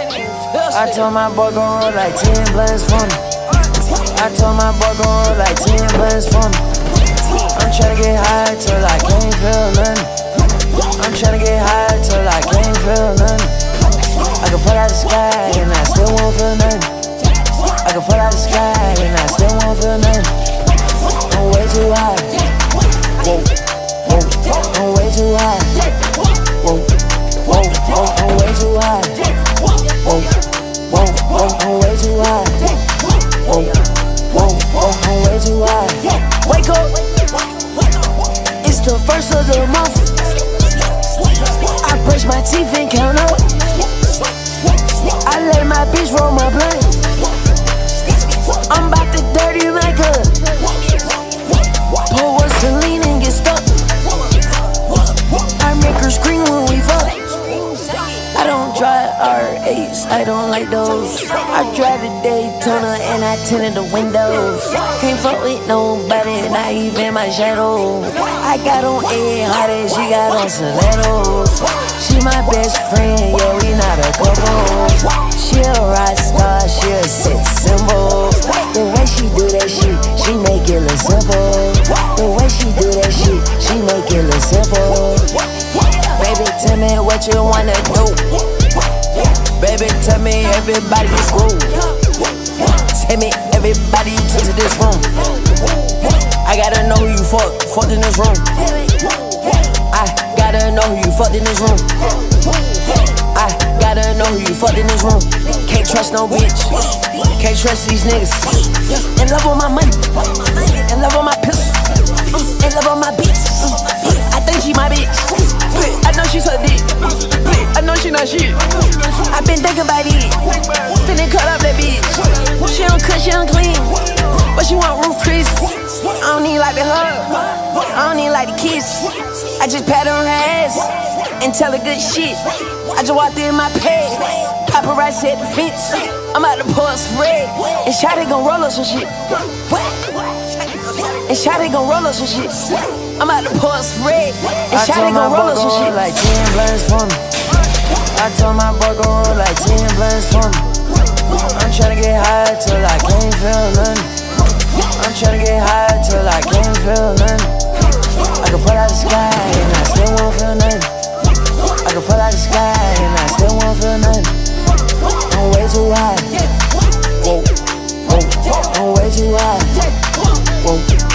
I told my boy gon' roll like 10 blunts for me. I told my boy gon' roll like 10 blunts for me. I'm tryna get high till I can't feel nothing. I'm tryna get high till I can't feel nothing. I can fall out the sky and I still won't feel nothing. I can fall out the sky and I still won't feel nothing. I'm way too high. Whoa, whoa, I'm way too high. Whoa, whoa, whoa, I'm way too high. Whoa, whoa, whoa, I'm way too high. Whoa, whoa, whoa, I'm way too high. Wake up, it's the first of the month. I brush my teeth and count up. I let my bitch roll my blunt. I'm about to dirty my cup. Pour what's to lean and get stuck. I make her scream when we fuck. I don't drive R8s, I don't like those. I drive the Daytona and I tinted the windows. Can't fuck with nobody, not even my shadow. I got on A hot and she got on stilettos. She my best friend, yeah, we not a couple. She a rock star, she a sex symbol. The way she do that shit, she make it look simple. The way she do that shit, she make it look simple. Baby, tell me what you wanna do. Baby, tell me everybody is cool. Tell me everybody you took to this room. I gotta know who you fucked in this room. I gotta know who you fucked in this room. I gotta know who you fucked in this room. Can't trust no bitch. Can't trust these niggas. In love with my money. In love with my pistol. In love with my bitch. I think she my bitch. I know she suck dick. I know she not shit. I been thinking about it. Finna cut up that bitch. She don't cook, she don't clean, but she want roof Chris. I don't need like the hug. I don't need like the kiss. I just pat on her ass and tell her good shit. I just walked in my pad. Paparazzi at the fence. I'm about to pour some red. And Shawty gon' roll up some shit. And Shawty gon' roll up some shit. I'm about to pour some red. And Shawty gon' roll up some shit. Like 10 blunts for me. I told my boy gon' roll like 10 blunts for me. I'm tryna get high till I can't feel nothing. I'm tryna get high till I can't feel nothing. I can fall out the sky and I still won't feel nothing. I can fall out the sky and I still won't feel nothing. I'm way too high. Whoa, whoa, I'm way too high. Whoa.